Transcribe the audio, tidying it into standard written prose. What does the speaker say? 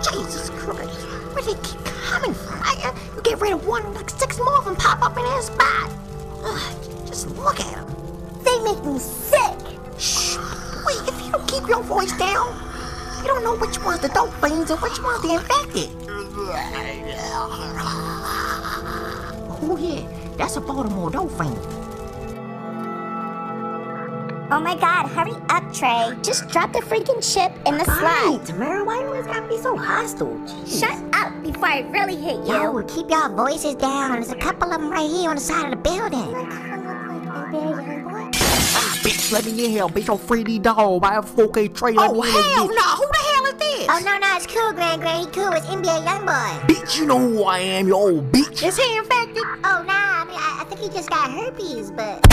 Jesus Christ. Where they keep coming from? You get rid of one, like 6 more of them pop up in his spot. Just look at them. They make me sick. Shh. Wait, if you don't keep your voice down, you don't know which one's the dope fiends and which one's the infected. Oh yeah, that's a Baltimore dope fiend. Oh my God, hurry up, Trey. Just drop the freaking chip in the slide. Tamara, why you always gotta be so hostile? Jeez. Shut up before I really hit you. Yo, keep y'all voices down. There's a couple of them right here on the side of the building. Bitch, let me in here, bitch. I'm Freddy Dog. I have 4K Trey. Let me in hell this no! bitch. Who the hell is this? Oh, no, it's cool, Gran. He cool. It's NBA Youngboy. Bitch, you know who I am, you old bitch. Is he infected? Oh, nah, I think he just got herpes, but...